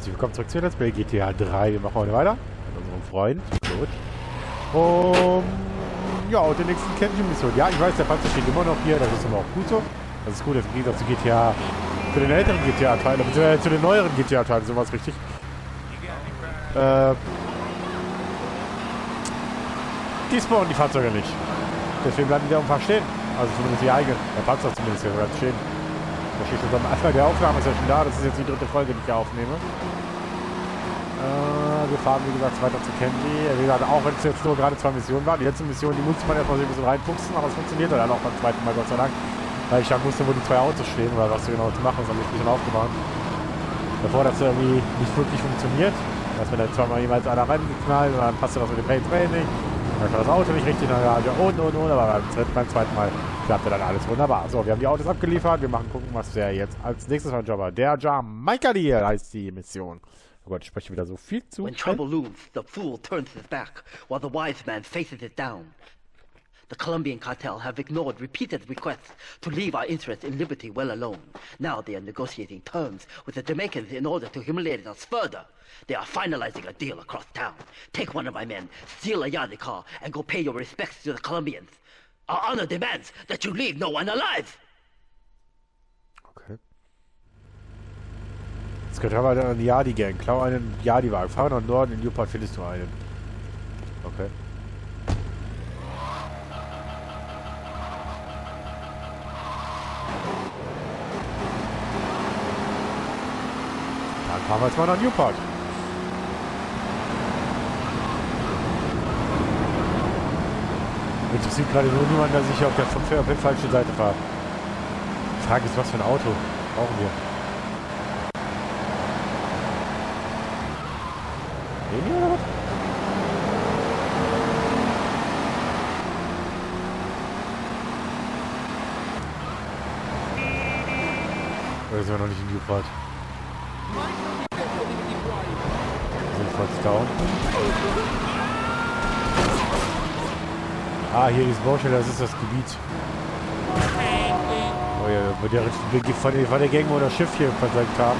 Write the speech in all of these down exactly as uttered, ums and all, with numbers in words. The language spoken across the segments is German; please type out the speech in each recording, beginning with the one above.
herzlich willkommen zurück zu Let's Play G T A drei. Wir machen heute weiter mit unserem Freund Claude. Um, ja, und der nächsten Kenji-Mission. Ja, ich weiß, der Panzer steht immer noch hier, das ist immer auch gut so. Das ist gut, jetzt geht es zu G T A, zu den älteren G T A-Teilen, beziehungsweise zu den neueren G T A-Teilen, sowas richtig. Äh, die spawnen die Fahrzeuge nicht. Deswegen bleiben die da einfach stehen. Also zumindest die eigenen. Der Panzer zumindest hier bleibt stehen. Da steht schon beim Anfang der Aufnahme, ist ja schon da. Das ist jetzt die dritte Folge, die ich hier aufnehme. Äh, wir fahren, wie gesagt, weiter zu Kenji. Wie gesagt, auch wenn es jetzt nur gerade zwei Missionen waren. Die letzte Mission, die musste man erstmal so ein bisschen reinfuchsen, aber es funktioniert dann auch beim zweiten Mal, Gott sei Dank. Weil ich dann wusste, wo die zwei Autos stehen oder was du genau zu machen ist, habe ich ein bisschen aufgebaut. Bevor das irgendwie nicht wirklich funktioniert, dass wir dann zweimal jeweils einer reingeknallt und dann passte das mit dem Pay Training. Dann war das Auto nicht richtig, dann ja und und und, aber beim, dritten, beim zweiten Mal klappte dann alles wunderbar. So, wir haben die Autos abgeliefert, wir machen gucken, was der jetzt als nächstes mal Job hat. Der Jamaika-Deal heißt die Mission. Oh Gott, ich spreche wieder so viel zu. When trouble looms, the fool turns his back, while the wise man faces it down. The Colombian cartel have ignored repeated requests to leave our interests in liberty well alone. Now they are negotiating terms with the Jamaicans in order to humiliate us further. They are finalizing a deal across town. Take one of my men, steal a Yadi car, and go pay your respects to the Colombians. Our honor demands that you leave no one alive. Okay. Jetzt gehört aber an die Yadi-Gang. Klau einen Yadi-Wagen. Fahr nach Norden, in Newport findest du einen. Okay. Dann fahren wir jetzt mal nach Newport. Interessiert gerade nur niemand, dass ich auf der, auf der falschen Seite fahre. Die Frage ist, was für ein Auto brauchen wir? Den hier oder was? Oder sind wir noch nicht in Newport? Wir sind kurz down. Ah, hier ist Baustelle, das ist das Gebiet. Oh ja, wo der von der, von der Gang, wo das Schiff hier versenkt haben.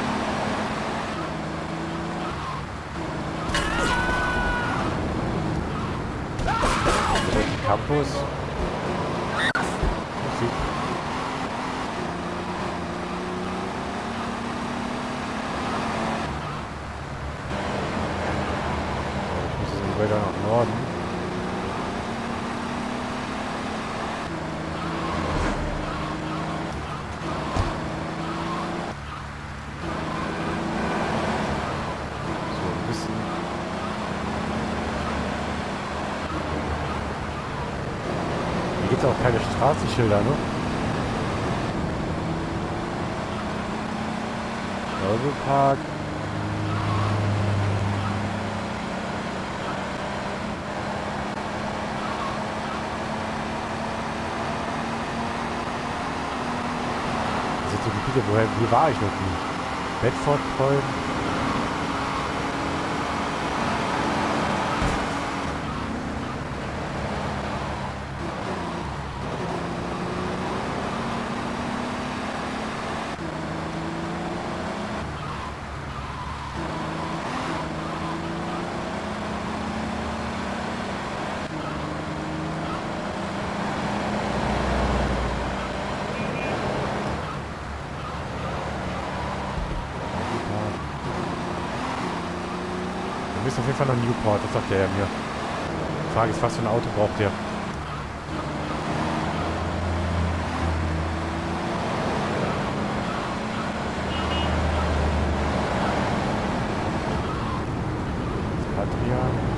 Campus. Musik. Ich muss jetzt weiter nach Norden. Hier gibt es auch keine Straßenschilder, ne? Park. Das sind so Gebiete, woher, hier war ich noch nie. Bedford Point. Wir müssen auf jeden Fall nach Newport, das sagt der ja mir. Die Frage ist, was für ein Auto braucht der? Adrian.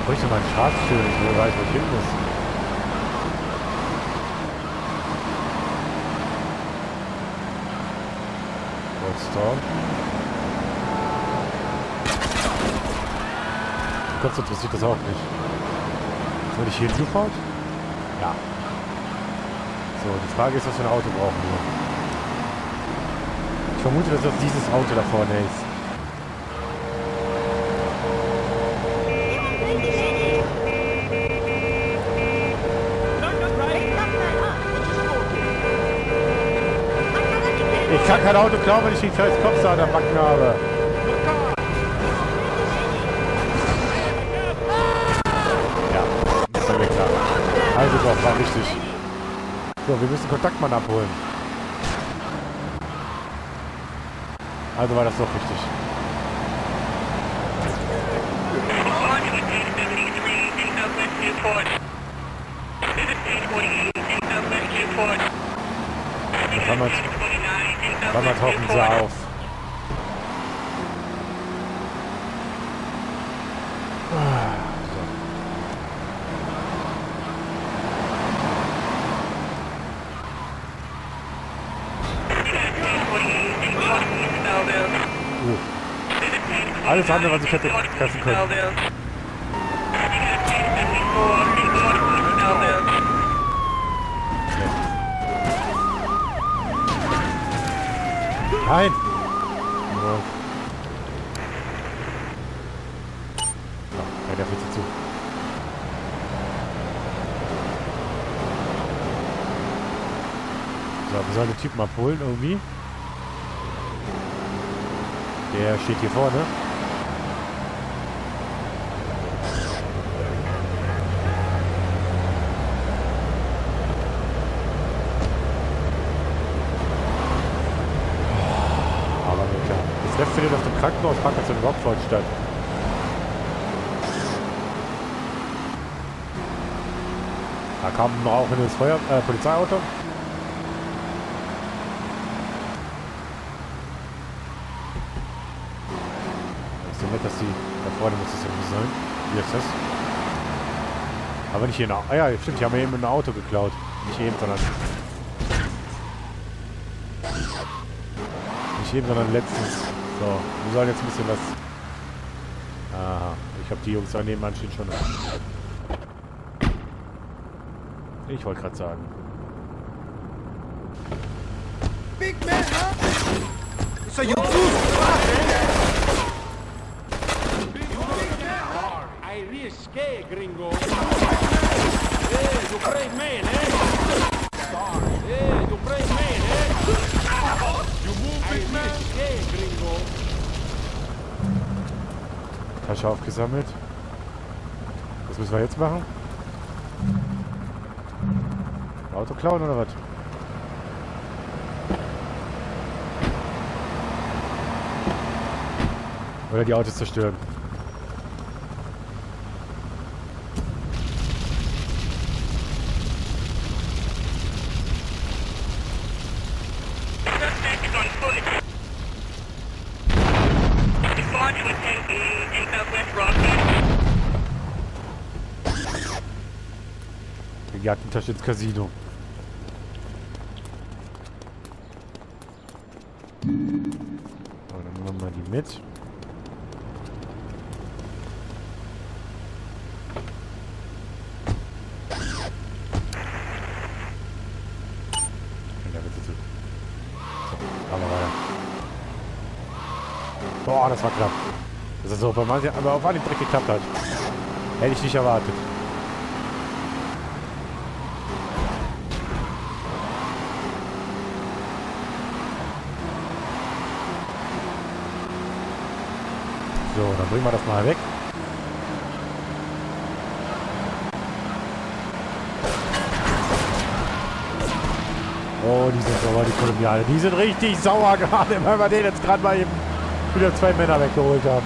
Wo ist denn mein Straßenschild? Ich weiß, wo ich hin muss. Stop. Kurz interessiert das auch nicht. Soll ich hier hinfahren? Ja. So, die Frage ist, was für ein Auto brauchen wir. Ich vermute, dass das dieses Auto da vorne ist. Ich kann kein Auto klauen, wenn ich die scheiß Kopfsache an der Backen habe. Ja, das war mir klar. Also doch, war richtig. So, wir müssen Kontaktmann abholen. Also war das doch richtig. Da kann man, kann man tauchen sie auf. Uh. Alles andere, was ich hätte treffen können. Nein! Ja, der fährt zu. So, wir sollen den Typen abholen irgendwie. Der steht hier vorne. Das findet auf dem Krankenhausparkplatz in Rockford statt. Da kam ein rauchendes Feuer, äh, Polizeiauto. Ist so nett, dass die da vorne muss es irgendwie sein. Wie ist das? Aber nicht hier. Ah ja, stimmt, die haben eben ein Auto geklaut. Nicht eben, sondern. Nicht eben, sondern letztens. So, wir sollen jetzt ein bisschen was... Aha, ich habe die Jungs da nebenan stehen schon. Ich wollte gerade sagen. Big man, huh? So you I risque, gringo. Hey, you brave man, eh? Hey, you brave man, eh? You move, big man. Hey, gringo. Tasche aufgesammelt. Was müssen wir jetzt machen? Auto klauen oder was? Oder die Autos zerstören. Die Jagdentasche ins Casino. So, dann nehmen wir mal die mit. Boah, das war knapp. Das ist so, bei manchen, aber auf einem Dreck geklappt hat. Hätte ich nicht erwartet. So, dann bringen wir das mal weg. Oh, die sind sauer, die Kolumbianer. Die sind richtig sauer gerade, weil wir den jetzt gerade mal eben wieder zwei Männer weggeholt haben.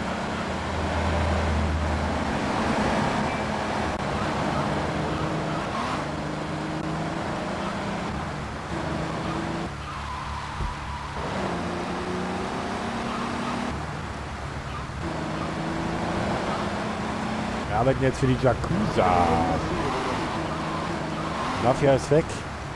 Ja, arbeiten jetzt für die Yakuza. Mafia ist weg.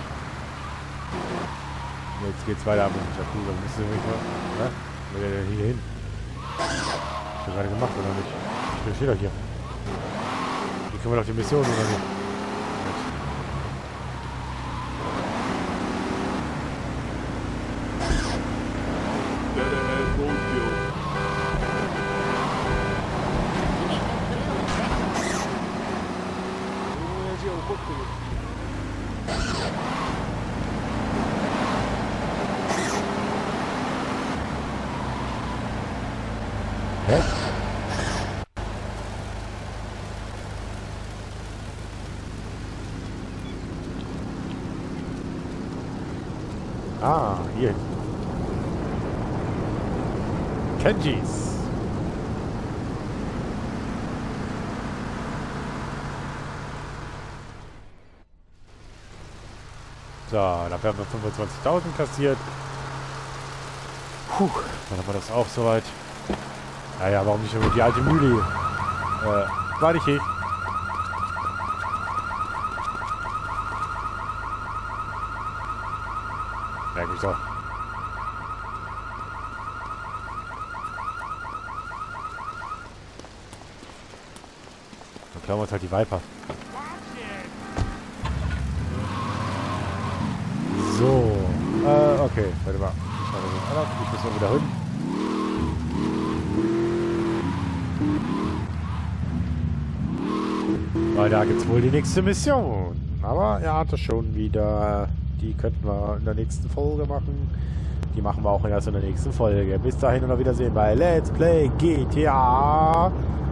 Jetzt geht's weiter mit dem Yakuza. Müssen wir nicht mal, ne? Wo geht der hier hin? Hast du gerade gemacht, oder nicht? Ich stehe doch hier. Hier können wir doch die Mission, oder nicht? Hä? Ah, hier. Kenjis. So, da haben wir fünfundzwanzigtausend kassiert. Puh, dann haben wir das auch soweit. Naja, warum nicht über die alte Mühle? Äh, war nicht ich. Merk mich doch. Dann klauen wir uns halt die Viper. So. Äh, okay. Warte mal. Ich muss mal wieder hin. Weil da gibt es wohl die nächste Mission. Aber er hatte schon wieder. Die könnten wir in der nächsten Folge machen. Die machen wir auch erst in der nächsten Folge. Bis dahin und auf Wiedersehen bei Let's Play G T A